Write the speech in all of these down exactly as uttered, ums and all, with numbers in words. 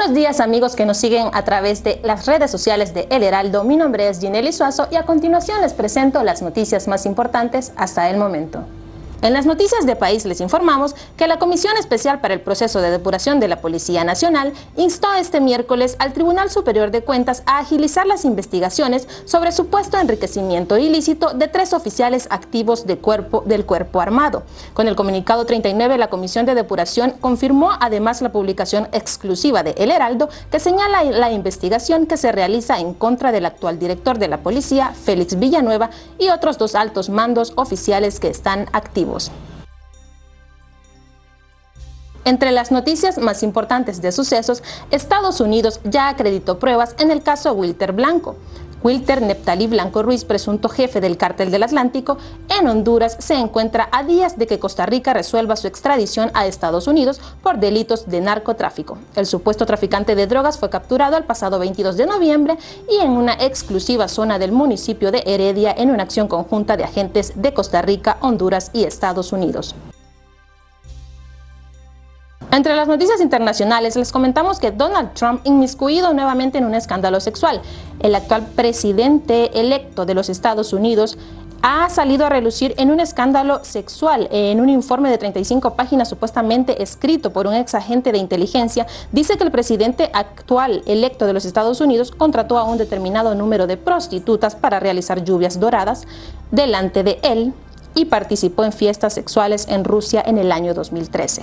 Buenos días, amigos que nos siguen a través de las redes sociales de El Heraldo. Mi nombre es Ginely Suazo y a continuación les presento las noticias más importantes hasta el momento. En las noticias de país les informamos que la Comisión Especial para el Proceso de Depuración de la Policía Nacional instó este miércoles al Tribunal Superior de Cuentas a agilizar las investigaciones sobre supuesto enriquecimiento ilícito de tres oficiales activos de cuerpo, del Cuerpo Armado. Con el comunicado treinta y nueve, la Comisión de Depuración confirmó además la publicación exclusiva de El Heraldo que señala la investigación que se realiza en contra del actual director de la policía, Félix Villanueva, y otros dos altos mandos oficiales que están activos. Entre las noticias más importantes de sucesos, Estados Unidos ya acreditó pruebas en el caso Wilter Blanco. Wilter Neptalí Blanco Ruiz, presunto jefe del Cártel del Atlántico en Honduras, se encuentra a días de que Costa Rica resuelva su extradición a Estados Unidos por delitos de narcotráfico. El supuesto traficante de drogas fue capturado el pasado veintidós de noviembre y en una exclusiva zona del municipio de Heredia en una acción conjunta de agentes de Costa Rica, Honduras y Estados Unidos. Entre las noticias internacionales les comentamos que Donald Trump inmiscuido nuevamente en un escándalo sexual. El actual presidente electo de los Estados Unidos ha salido a relucir en un escándalo sexual. En un informe de treinta y cinco páginas supuestamente escrito por un ex agente de inteligencia, dice que el presidente actual electo de los Estados Unidos contrató a un determinado número de prostitutas para realizar lluvias doradas delante de él y participó en fiestas sexuales en Rusia en el año dos mil trece.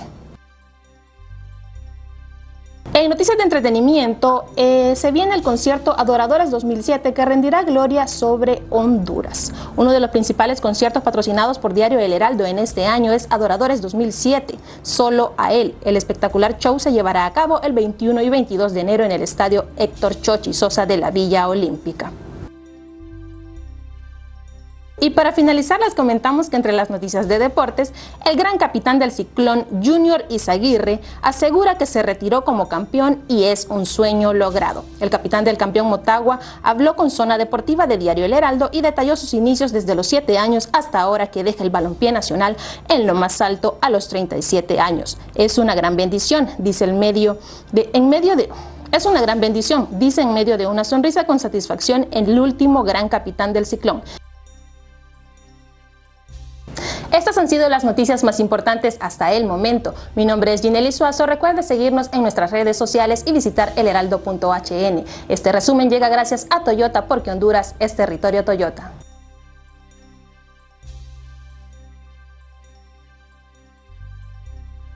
En noticias de entretenimiento, eh, se viene el concierto Adoradores dos mil siete que rendirá gloria sobre Honduras. Uno de los principales conciertos patrocinados por Diario El Heraldo en este año es Adoradores dos mil siete, Solo a él. El espectacular show se llevará a cabo el veintiuno y veintidós de enero en el estadio Héctor Chochi Sosa de la Villa Olímpica. Y para finalizar les comentamos que entre las noticias de deportes, el gran capitán del Ciclón, Junior Izaguirre, asegura que se retiró como campeón y es un sueño logrado. El capitán del campeón Motagua habló con Zona Deportiva de Diario El Heraldo y detalló sus inicios desde los siete años hasta ahora que deja el balompié nacional en lo más alto a los treinta y siete años. Es una gran bendición, dice el medio de, en medio de... Es una gran bendición, dice en medio de una sonrisa con satisfacción el último gran capitán del Ciclón. Estas han sido las noticias más importantes hasta el momento. Mi nombre es Ginely Suazo. Recuerde seguirnos en nuestras redes sociales y visitar el heraldo punto h n. Este resumen llega gracias a Toyota porque Honduras es territorio Toyota.